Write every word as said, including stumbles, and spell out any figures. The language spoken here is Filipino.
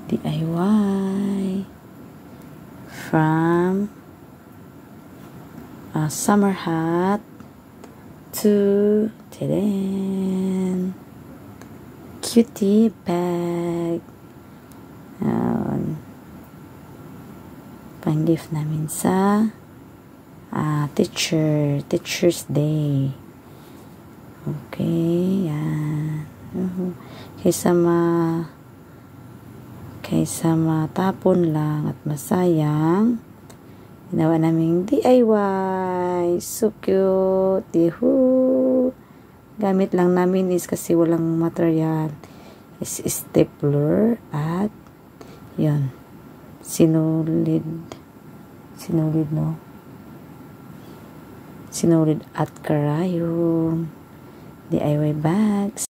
D I Y from a summer hat to tadam, cutie bag. Ayan. Pang-gift namin sa uh, teacher, Teacher's Day. Okay, yan. Uh-huh. Kaysa ma kaysa matapon lang at masayang, ginawa namin D I Y. So cute. Yehoo! Gamit lang namin is kasi walang material. Is stapler at yun. Sinulid. Sinulid, no? Sinulid at karayom. D I Y bags.